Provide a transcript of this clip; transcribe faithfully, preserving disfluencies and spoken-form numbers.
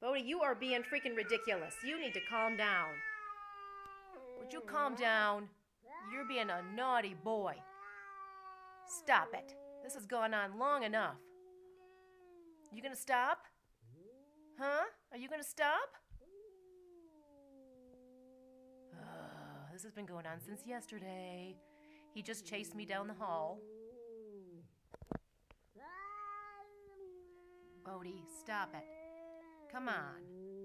Bodhi, you are being freaking ridiculous. You need to calm down. Would you calm down? You're being a naughty boy. Stop it. This has gone on long enough. You gonna stop? Huh? Are you gonna stop? Uh, this has been going on since yesterday. He just chased me down the hall. Bodhi, stop it. Come on.